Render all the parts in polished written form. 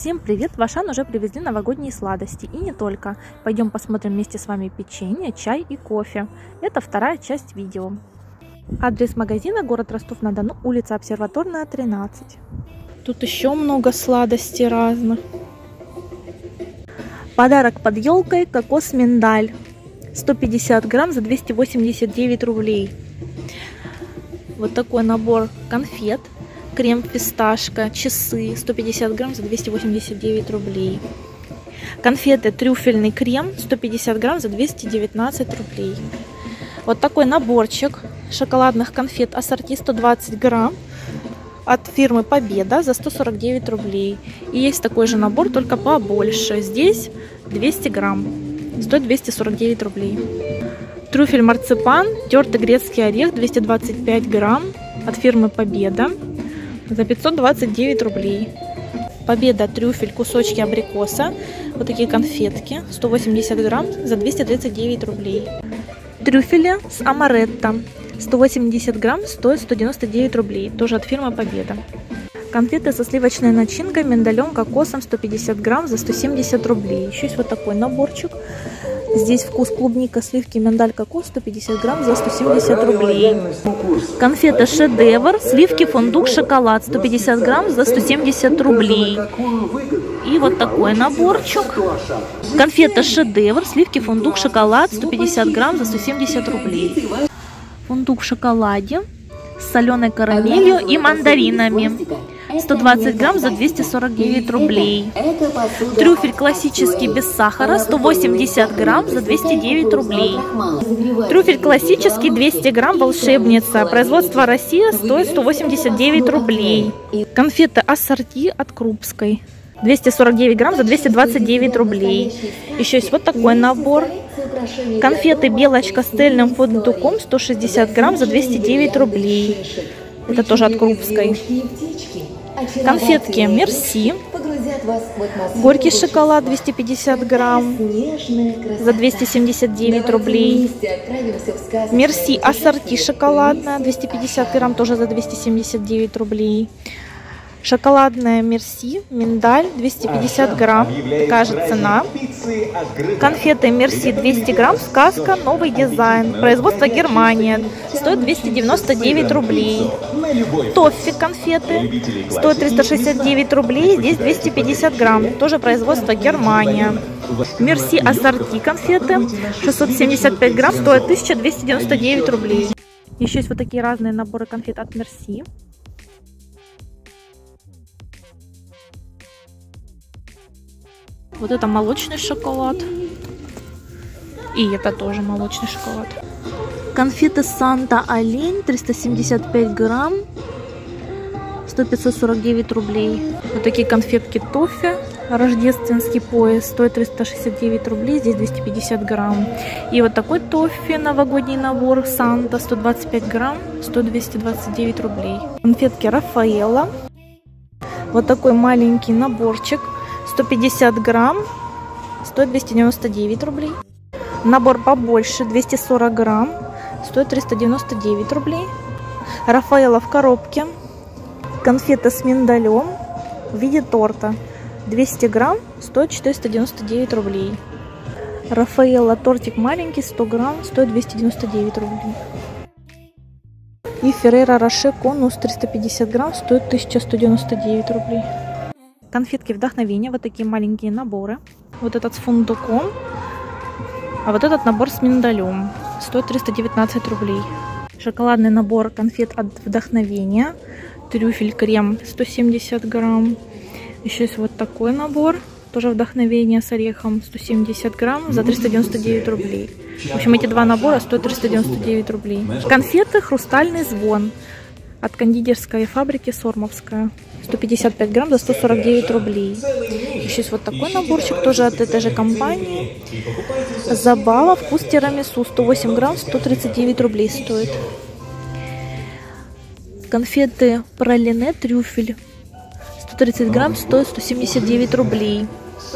Всем привет! В Ашан уже привезли новогодние сладости, и не только. Пойдем посмотрим вместе с вами печенье, чай и кофе. Это вторая часть видео. Адрес магазина: город Ростов-на-Дону, улица Обсерваторная, 13. Тут еще много сладостей разных. Подарок под елкой: кокос-миндаль. 150 грамм за 289 рублей. Вот такой набор конфет. Крем фисташка, часы, 150 грамм за 289 рублей. Конфеты трюфельный крем, 150 грамм за 219 рублей. Вот такой наборчик шоколадных конфет ассорти 120 грамм от фирмы Победа за 149 рублей. И есть такой же набор, только побольше. Здесь 200 грамм, стоит 249 рублей. Трюфель марципан, тертый грецкий орех, 225 грамм от фирмы Победа за 529 рублей. Победа трюфель, кусочки абрикоса, вот такие конфетки, 180 грамм за 239 рублей. Трюфели с амаретто, 180 грамм, стоит 199 рублей, тоже от фирмы Победа. Конфеты со сливочной начинкой, миндалем, кокосом, 150 грамм за 170 рублей. Еще есть вот такой наборчик. Здесь вкус клубника, сливки, миндаль, кокос, 150 грамм за 170 рублей. Конфеты шедевр, сливки, фундук, шоколад, 150 грамм за 170 рублей. И вот такой наборчик. Конфеты шедевр, сливки, фундук, шоколад, 150 грамм за 170 рублей. Фундук в шоколаде с соленой карамелью и мандаринами. 120 грамм за 249 рублей. Трюфель классический без сахара, 180 грамм за 209 рублей. Трюфель классический 200 грамм, волшебница. Производство Россия, стоит 189 рублей. Конфеты ассорти от Крупской. 249 грамм за 229 рублей. Еще есть вот такой набор. Конфеты белочка с цельным фундуком, 160 грамм за 209 рублей. Это тоже от Крупской. Конфетки Мерси, горький шоколад, 250 грамм за 279 рублей. Мерси ассорти шоколадная, 250 грамм, тоже за 279 рублей. Шоколадная Мерси, миндаль, 250 грамм, такая же цена. Конфеты Мерси 200 грамм, сказка, новый дизайн, производство Германия, стоит 299 рублей. Тоффи конфеты, стоит 369 рублей, здесь 250 грамм, тоже производство Германия. Мерси ассорти конфеты, 675 грамм, стоит 1299 рублей. Еще есть вот такие разные наборы конфет от Мерси. Вот это молочный шоколад. И это тоже молочный шоколад. Конфеты Санта Олень, 375 грамм, стоит 549 рублей. Вот такие конфетки Тоффи, рождественский пояс, стоит 369 рублей, здесь 250 грамм. И вот такой Тоффи, новогодний набор Санта, 125 грамм, стоит 229 рублей. Конфетки Рафаэлло. Вот такой маленький наборчик. 150 грамм, стоит 299 рублей. Набор побольше, 240 грамм, стоит 399 рублей. Рафаэлло в коробке. Конфеты с миндалем в виде торта, 200 грамм, стоит 499 рублей. Рафаэлло тортик маленький, 100 грамм, стоит 299 рублей. И Ферреро Роше конус 350 грамм, стоит 1199 рублей. Конфетки вдохновения, вот такие маленькие наборы. Вот этот с фундуком, а вот этот набор с миндалем, стоит 319 рублей. Шоколадный набор конфет от вдохновения. Трюфель крем, 170 грамм. Еще есть вот такой набор, тоже вдохновение с орехом, 170 грамм за 399 рублей. В общем, эти два набора стоят 399 рублей. Конфеты хрустальный звон от кондитерской фабрики Сормовская. 155 грамм за 149 рублей. Еще есть вот такой наборчик, тоже от этой же компании. Забава, вкус тирамису, 108 грамм, 139 рублей стоит. Конфеты пралине трюфель, 130 грамм, стоит 179 рублей.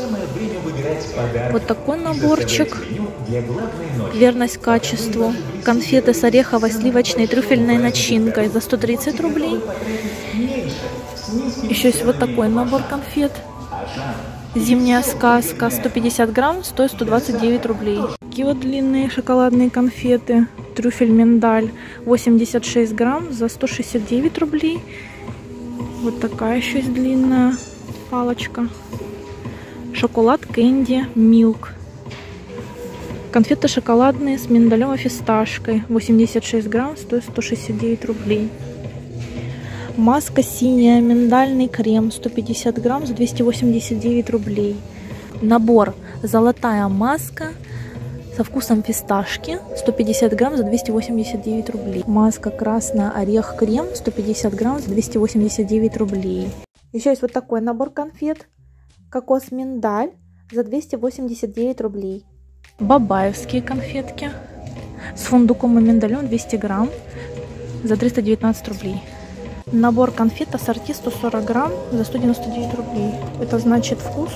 Вот такой наборчик. Верность качеству. Конфеты с ореховой, сливочной, трюфельной начинкой за 130 рублей. Еще есть вот такой набор конфет. Зимняя сказка 150 грамм стоит 129 рублей. Такие вот длинные шоколадные конфеты. Трюфель миндаль 86 грамм за 169 рублей. Вот такая еще есть длинная палочка. Шоколад Кэнди Милк. Конфеты шоколадные с миндалем и фисташкой. 86 грамм стоит 169 рублей. Маска синяя, миндальный крем 150 грамм за 289 рублей. Набор золотая маска со вкусом фисташки 150 грамм за 289 рублей. Маска красный орех крем 150 грамм за 289 рублей. Еще есть вот такой набор конфет. Кокос миндаль за 289 рублей. Бабаевские конфетки с фундуком и миндалем 200 грамм за 319 рублей. Набор конфет ассорти 140 грамм за 199 рублей. Это значит вкус.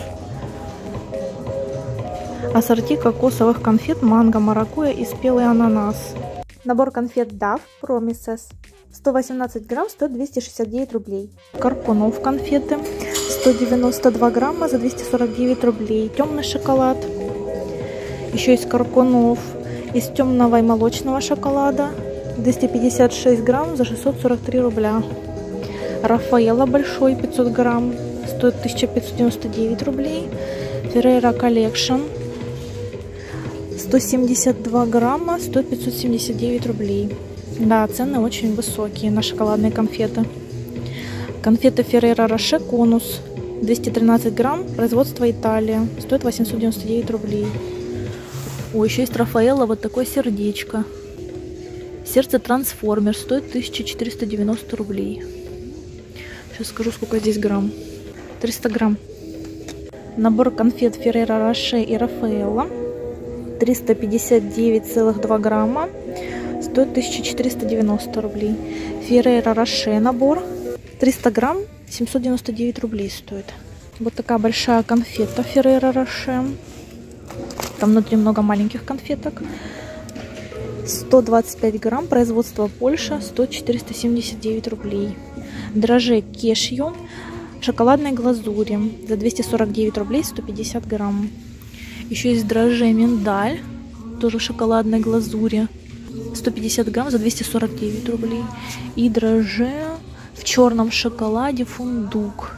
Ассорти кокосовых конфет манго, маракуйя и спелый ананас. Набор конфет Dove Promises 118 грамм стоит 269 рублей. Карпунов конфеты 192 грамма за 249 рублей. Темный шоколад. Еще есть Карпунов из темного и молочного шоколада 256 грамм за 643 рубля. Рафаэлло большой 500 грамм стоит 1599 рублей. Ferrero Collection 172 грамма стоит 579 рублей. Да, цены очень высокие на шоколадные конфеты. Конфеты Ferrero Rocher Конус 213 грамм, производство Италия, стоит 899 рублей. О, еще есть Рафаэлло, вот такое сердечко. Сердце трансформер стоит 1490 рублей. Сейчас скажу, сколько здесь грамм. 300 грамм. Набор конфет Ferrero Rocher и Рафаэлло 359,2 грамма стоит 1490 рублей. Ferrero Rocher набор 300 грамм 799 рублей стоит. Вот такая большая конфета Ferrero Rocher. Там внутри много маленьких конфеток. 125 грамм, производство Польша, стоит 479 рублей. Дрожжи кешью в шоколадной глазури за 249 рублей 150 грамм. Еще есть дрожжи миндаль, тоже в шоколадной глазури, 150 грамм за 249 рублей. И дрожжи в черном шоколаде фундук,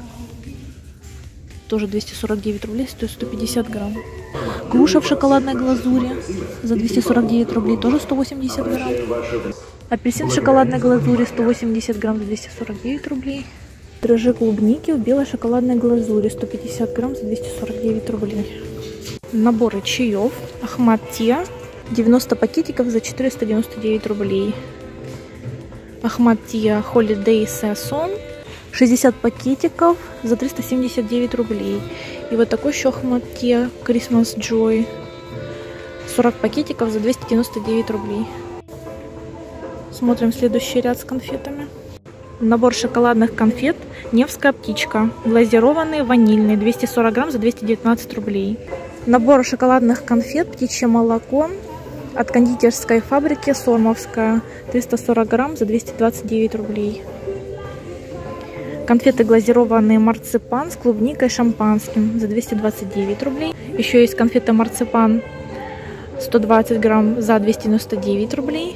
тоже 249 рублей, стоит 150 грамм. Груша в шоколадной глазури за 249 рублей, тоже 180 грамм. Апельсин в шоколадной глазури 180 грамм за 249 рублей. Дрожжи клубники в белой шоколадной глазури 150 грамм за 249 рублей. Наборы чаев Ахмад Тиа 90 пакетиков за 499 рублей. Ахмад Тиа Holiday Saison 60 пакетиков за 379 рублей. И вот такой еще Ахмад Тиа Christmas Joy 40 пакетиков за 299 рублей. Смотрим следующий ряд с конфетами. Набор шоколадных конфет Невская птичка. Глазированные, ванильные. 240 грамм за 219 рублей. Набор шоколадных конфет Птичье молоко от кондитерской фабрики Сормовская. 340 грамм за 229 рублей. Конфеты глазированные марципан с клубникой и шампанским за 229 рублей. Еще есть конфеты марципан 120 грамм за 299 рублей.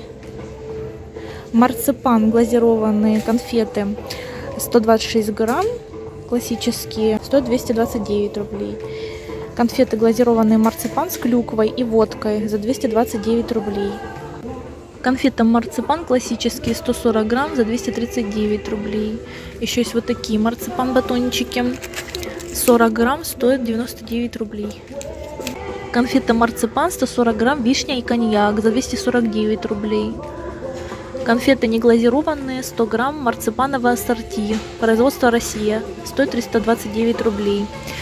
Марципан глазированные конфеты 126 грамм классические стоят 229 рублей. Конфеты глазированные марципан с клюквой и водкой за 229 рублей. Конфеты марципан классические 140 грамм за 239 рублей. Еще есть вот такие марципан батончики 40 грамм стоят 99 рублей. Конфеты марципан 140 грамм вишня и коньяк за 249 рублей. Конфеты неглазированные 100 грамм марципановое ассорти. Производство Россия. Стоит 329 рублей.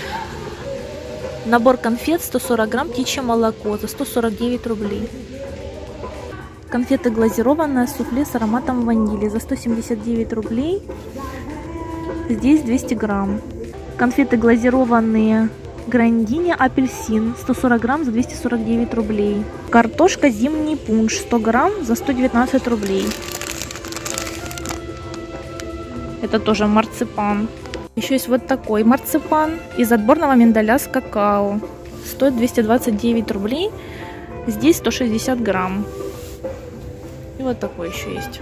Набор конфет 140 грамм птичье молоко за 149 рублей. Конфеты глазированное суфле с ароматом ванили за 179 рублей. Здесь 200 грамм. Конфеты глазированные Грандини апельсин 140 грамм за 249 рублей. Картошка зимний пунш 100 грамм за 119 рублей. Это тоже марципан. Еще есть вот такой марципан из отборного миндаля с какао. Стоит 229 рублей. Здесь 160 грамм. И вот такой еще есть.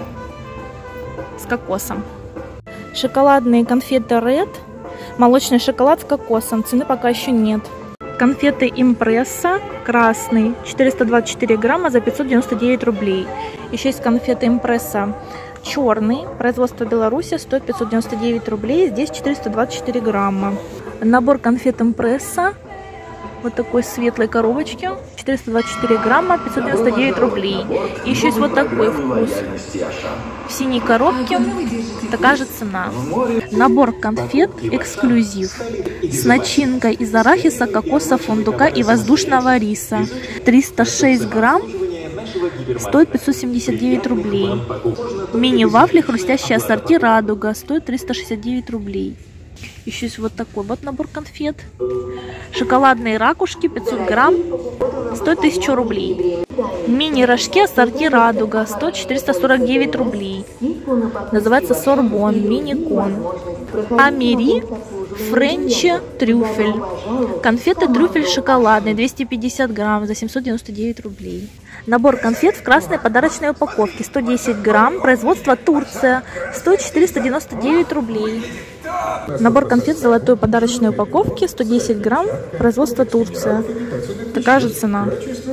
С кокосом. Шоколадные конфеты Red. Молочный шоколад с кокосом. Цены пока еще нет. Конфеты Импресса. Красный. 424 грамма за 599 рублей. Еще есть конфеты Импресса. Черный. Производство Беларуси. Стоит 599 рублей. Здесь 424 грамма. Набор конфет Импресса. Вот такой светлой коробочки. 424 грамма, 599 рублей. И еще есть вот такой вкус. В синей коробке такая же цена. Набор конфет эксклюзив. С начинкой из арахиса, кокоса, фундука и воздушного риса. 306 грамм. Стоит 579 рублей. Мини-вафли хрустящие ассорти «Радуга». Стоит 369 рублей. Еще есть вот такой вот набор конфет. Шоколадные ракушки 500 грамм. Стоит 1000 рублей. Мини-рожки ассорти «Радуга». Стоит 449 рублей. Называется «Сорбон», мини-кон. Амери, френчи, трюфель. Конфеты трюфель шоколадные 250 грамм за 799 рублей. Набор конфет в красной подарочной упаковке 110 грамм. Производство Турция. Стоит 499 рублей. Набор конфет в золотой подарочной упаковке 110 грамм. Производство Турция. Такая же цена.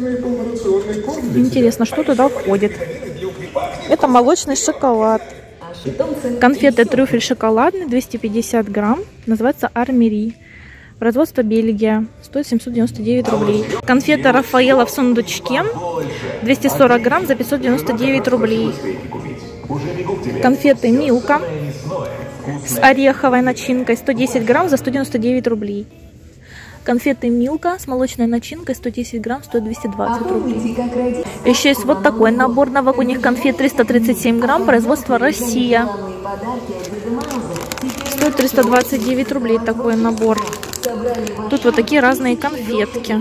Интересно, что туда входит. Это молочный шоколад. Конфеты трюфель шоколадный 250 грамм. Называется Армери. Производство Бельгия. Стоит 799 рублей. Конфеты Рафаэлло в сундучке. 240 грамм за 599 рублей. Конфеты Милка с ореховой начинкой 110 грамм за 199 рублей. Конфеты Милка с молочной начинкой 110 грамм стоит 220 рублей. Еще есть вот такой набор новогодних конфет 337 грамм. Производство Россия. Стоит 329 рублей такой набор. Тут вот такие разные конфетки.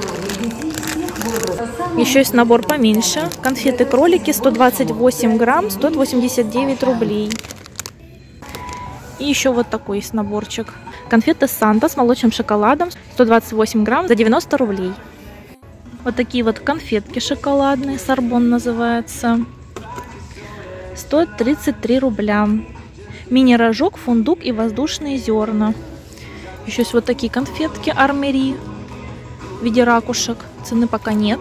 Еще есть набор поменьше. Конфеты кролики 128 грамм, стоит 89 рублей. И еще вот такой есть наборчик. Конфеты Санта с молочным шоколадом 128 грамм за 90 рублей. Вот такие вот конфетки шоколадные. Сорбон называется. Стоит 33 рубля. Мини-рожок, фундук и воздушные зерна. Еще есть вот такие конфетки Армери в виде ракушек. Цены пока нет.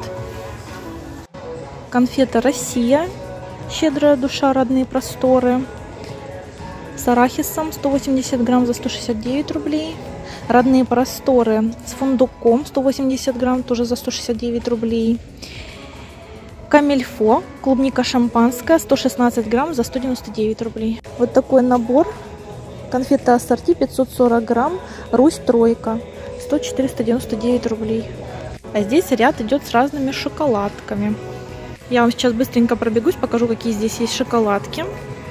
Конфеты Россия. Щедрая душа, родные просторы. С арахисом 180 грамм за 169 рублей. Родные просторы с фундуком 180 грамм тоже за 169 рублей. Камильфо, клубника шампанская 116 грамм за 199 рублей. Вот такой набор. Конфеты ассорти 540 грамм. Русь тройка. Стоит 499 рублей. А здесь ряд идет с разными шоколадками. Я вам сейчас быстренько пробегусь, покажу, какие здесь есть шоколадки.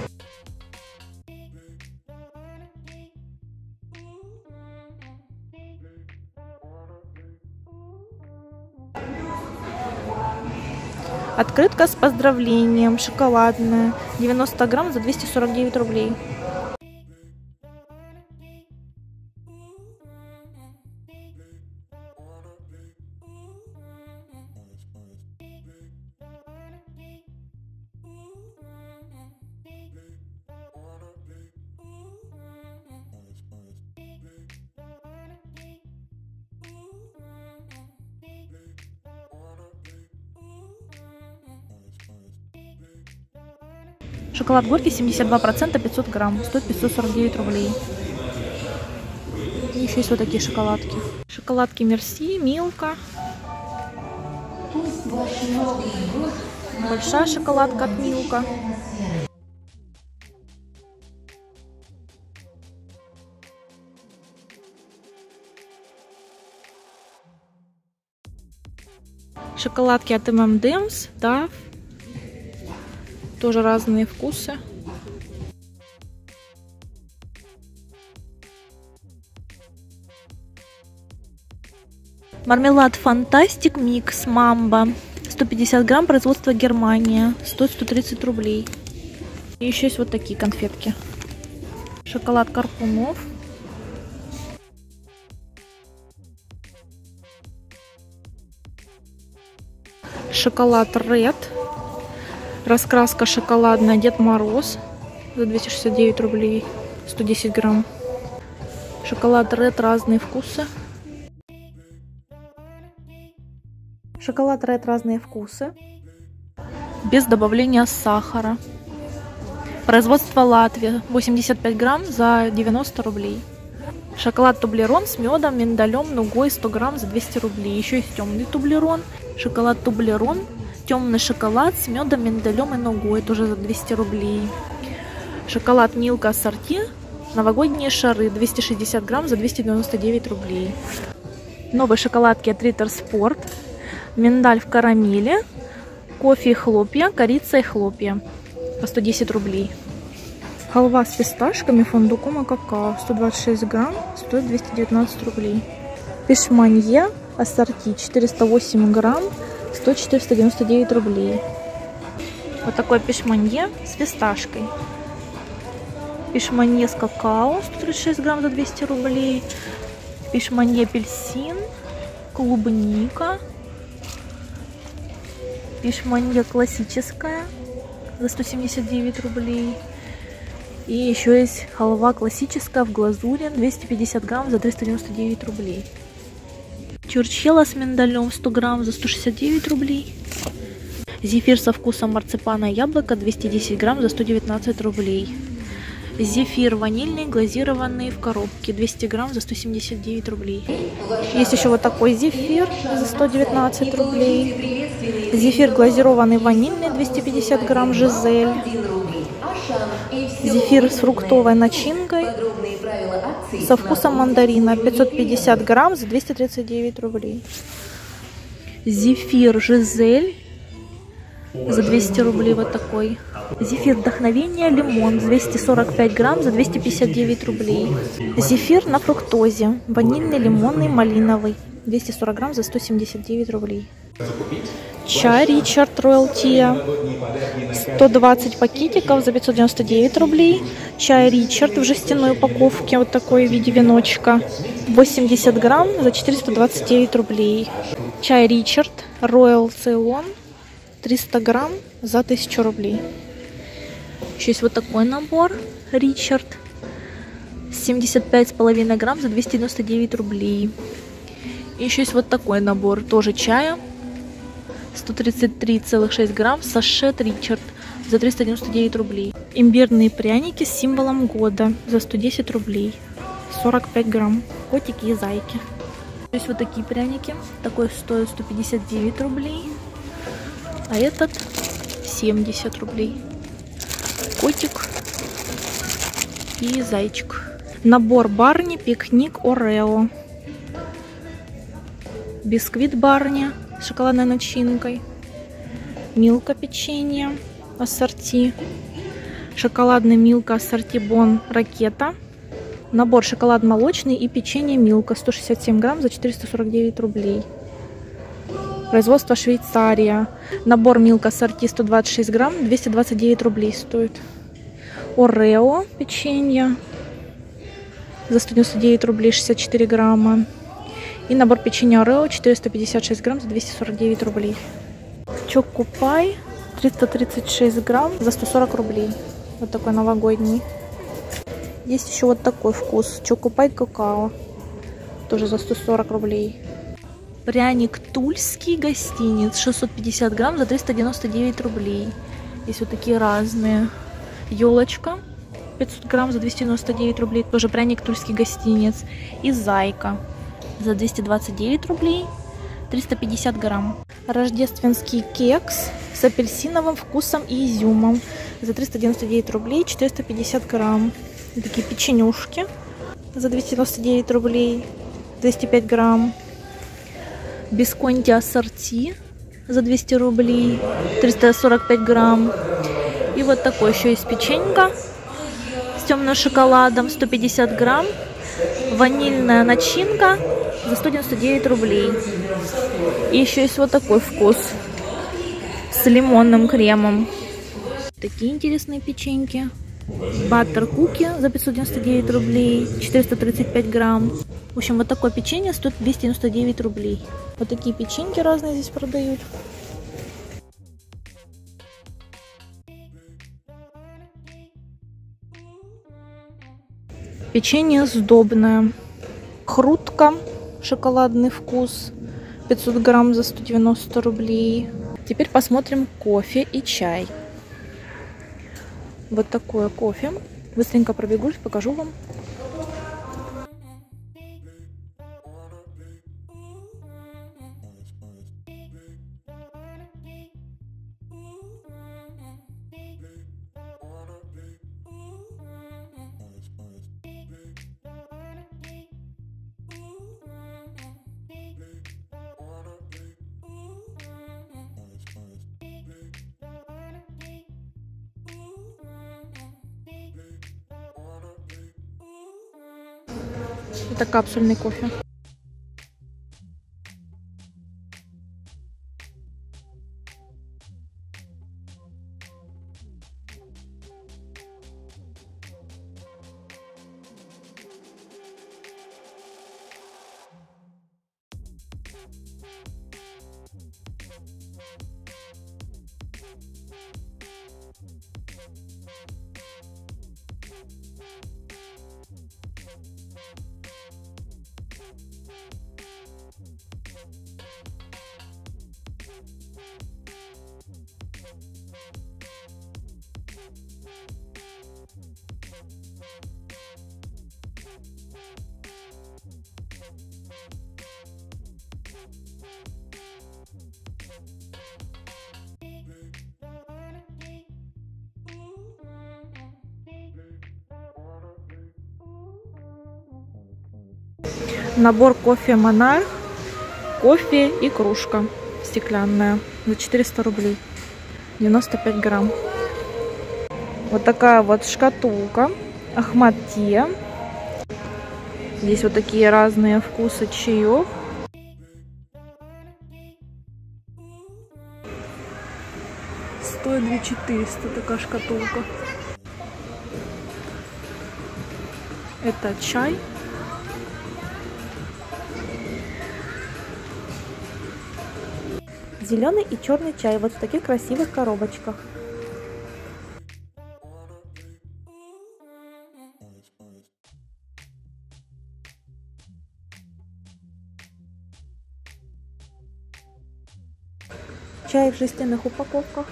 Открытка с поздравлением, шоколадная, 90 грамм за 249 рублей. Шоколад горький 72%, 500 грамм, стоит 549 рублей. И еще есть вот такие шоколадки. Шоколадки Мерси, Милка. Большая шоколадка от Милка. Шоколадки от M&M's, да. Тоже разные вкусы. Мармелад Фантастик Микс Мамба. 150 грамм, производство Германия. Стоит 130 рублей. И еще есть вот такие конфетки. Шоколад Карпунов. Шоколад Ред. Раскраска шоколадная Дед Мороз за 269 рублей. 110 грамм. Шоколад Ред, разные вкусы. Шоколад Ред, разные вкусы. Без добавления сахара. Производство Латвия. 85 грамм за 90 рублей. Шоколад Тублерон с медом, миндалем, нугой 100 грамм за 200 рублей. Еще есть темный Тублерон. Шоколад Тублерон. Темный шоколад с медом, миндалем и нугой. Тоже за 200 рублей. Шоколад Милка ассорти. Новогодние шары. 260 грамм за 299 рублей. Новые шоколадки от Ritter Sport. Миндаль в карамели. Кофе и хлопья. Корица и хлопья. По 110 рублей. Халва с фисташками, фундуком и какао. 126 грамм. Стоит 219 рублей. Пешманье ассорти. 408 грамм. Стоит 499 рублей. Вот такое пешманье с фисташкой. Пешманье с какао. 136 грамм за 200 рублей. Пешманье апельсин. Клубника. Пешманье классическая за 179 рублей. И еще есть халва классическая в глазури 250 грамм за 399 рублей. Чурчхела с миндалем 100 грамм за 169 рублей. Зефир со вкусом марципана и яблока 210 грамм за 119 рублей. Зефир ванильный, глазированный в коробке 200 грамм за 179 рублей. Есть еще вот такой зефир за 119 рублей. Зефир глазированный ванильный 250 грамм Жизель. Зефир с фруктовой начинкой со вкусом мандарина 550 грамм за 239 рублей. Зефир Жизель за 200 рублей вот такой. Зефир вдохновение лимон 245 грамм за 259 рублей. Зефир на фруктозе ванильный, лимонный, малиновый 240 грамм за 179 рублей. Чай Ричард Роял Тиа 120 пакетиков за 599 рублей. Чай Ричард в жестяной упаковке вот такой в виде веночка 80 грамм за 429 рублей. Чай Ричард Роял Цейлон 300 грамм за 1000 рублей. Еще есть вот такой набор Ричард 75,5 грамм за 299 рублей. И еще есть вот такой набор тоже чая 133,6 грамм сашет Ричард за 399 рублей. Имбирные пряники с символом года за 110 рублей. 45 грамм. Котики и зайки. Есть вот такие пряники. Такой стоит 159 рублей. А этот 70 рублей. Котик и зайчик. Набор Барни пикник Орео. Бисквит Барни с шоколадной начинкой. Милка печенье ассорти. Шоколадный Милка ассорти Бон Ракета. Набор шоколад молочный и печенье Милка 167 грамм за 449 рублей. Производство Швейцария. Набор Милка ассорти 126 грамм 229 рублей стоит. Орео печенье за 199 рублей 64 грамма. И набор печенья Орео 456 грамм за 249 рублей. Чокопай 336 грамм за 140 рублей. Вот такой новогодний. Есть еще вот такой вкус. Чокопай какао. Тоже за 140 рублей. Пряник Тульский гостиниц 650 грамм за 399 рублей. Есть вот такие разные. Елочка 500 грамм за 299 рублей. Тоже пряник Тульский гостиниц. И зайка за 229 рублей. 350 грамм. Рождественский кекс с апельсиновым вкусом и изюмом за 399 рублей. 450 грамм. Такие печенюшки за 299 рублей. 205 грамм. Бисконти ассорти за 200 рублей, 345 грамм. И вот такой еще есть печенька с темным шоколадом, 150 грамм. Ванильная начинка за 199 рублей. И еще есть вот такой вкус с лимонным кремом. Такие интересные печеньки. Баттер куки за 599 рублей, 435 грамм. В общем, вот такое печенье стоит 299 рублей. Вот такие печеньки разные здесь продают. Печенье сдобное. Хрутка, шоколадный вкус, 500 грамм за 190 рублей. Теперь посмотрим кофе и чай. Вот такое кофе. Быстренько пробегусь, покажу вам. Это капсульный кофе. Набор кофе Монарх, кофе и кружка стеклянная за 400 рублей, 95 грамм. Вот такая вот шкатулка Ахмад Тия. Здесь вот такие разные вкусы чаев. Стоит 2400 такая шкатулка. Это чай. Зеленый и черный чай вот в таких красивых коробочках. Чай в жестяных упаковках.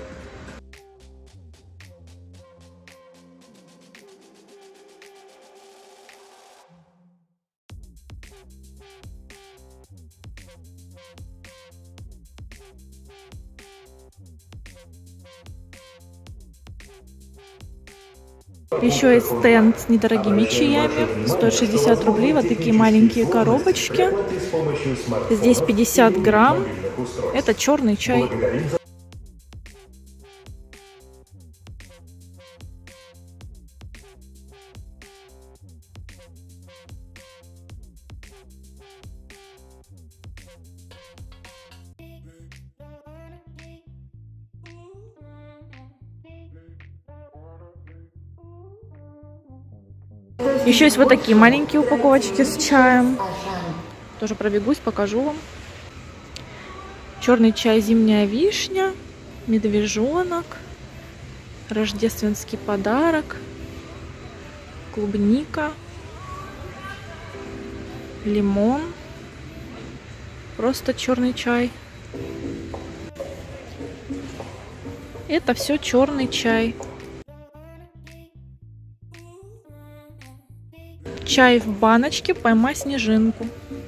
Еще есть стенд с недорогими чаями, стоит 60 рублей, вот такие маленькие коробочки. Здесь 50 грамм, это черный чай. Еще есть вот такие маленькие упаковочки с чаем. Тоже пробегусь, покажу вам. Черный чай зимняя вишня, медвежонок, рождественский подарок, клубника, лимон. Просто черный чай. Это все черный чай. Чай в баночке «Поймай снежинку».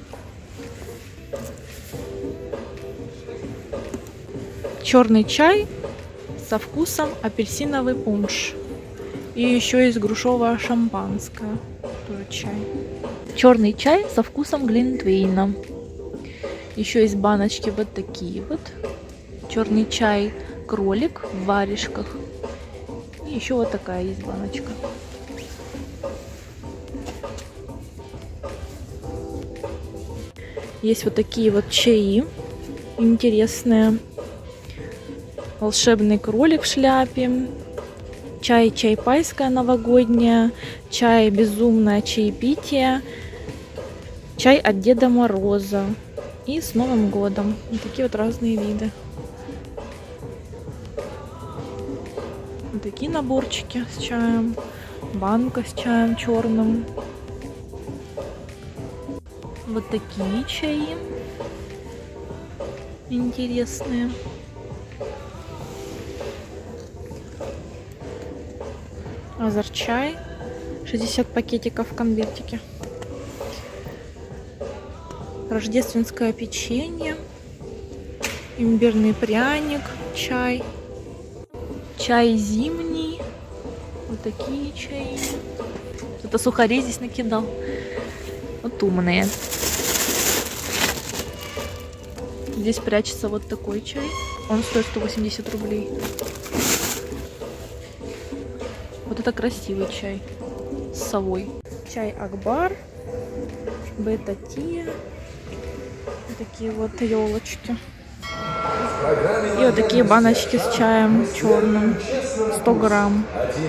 Черный чай со вкусом апельсиновый пунш. И еще есть грушевое шампанское. Тоже чай. Черный чай со вкусом глинтвейна. Еще есть баночки вот такие вот. Черный чай кролик в варежках. И еще вот такая есть баночка. Есть вот такие вот чаи интересные. Волшебный кролик в шляпе. Чай чайпайское новогоднее, чай безумное чаепитие, чай от Деда Мороза. И с Новым годом. Вот такие вот разные виды. Вот такие наборчики с чаем. Банка с чаем черным. Вот такие чаи. Интересные. Азерчай. 60 пакетиков в конвертике. Рождественское печенье. Имбирный пряник. Чай. Чай зимний. Вот такие чаи. Кто-то сухари здесь накидал. Вот умные. Здесь прячется вот такой чай. Он стоит 180 рублей. Вот это красивый чай с совой. Чай Акбар. Бета-Тия. Вот такие вот елочки. И вот такие баночки с чаем черным. 100 грамм.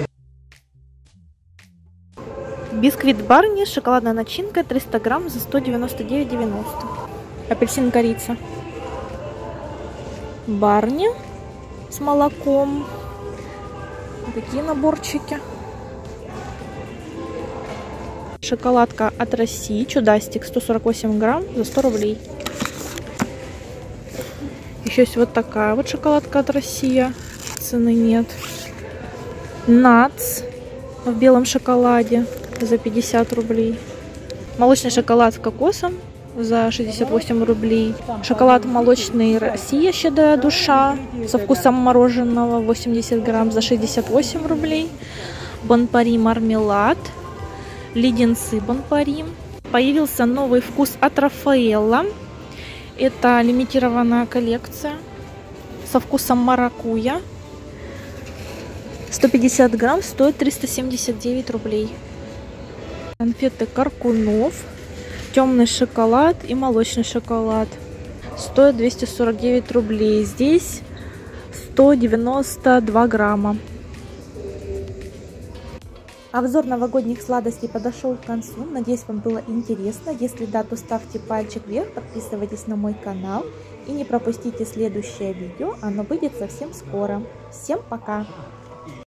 Бисквит Барни, шоколадная начинка, 300 грамм за 199,90. Апельсин корица. Барни с молоком. Вот такие наборчики. Шоколадка от России, чудастик, 148 грамм за 100 рублей. Еще есть вот такая вот шоколадка от России. Цены нет. Нац в белом шоколаде за 50 рублей. Молочный шоколад с кокосом за 68 рублей. Шоколад молочный Россия, щедрая душа, со вкусом мороженого, 80 грамм за 68 рублей. Бон-пари мармелад. Леденцы Бон-пари. Появился новый вкус от Рафаэлло. Это лимитированная коллекция со вкусом маракуйя. 150 грамм стоит 379 рублей. Конфеты Каркунов. Темный шоколад и молочный шоколад. Стоит 249 рублей. Здесь 192 грамма. Обзор новогодних сладостей подошел к концу. Надеюсь, вам было интересно. Если да, то ставьте пальчик вверх, подписывайтесь на мой канал и не пропустите следующее видео. Оно выйдет совсем скоро. Всем пока!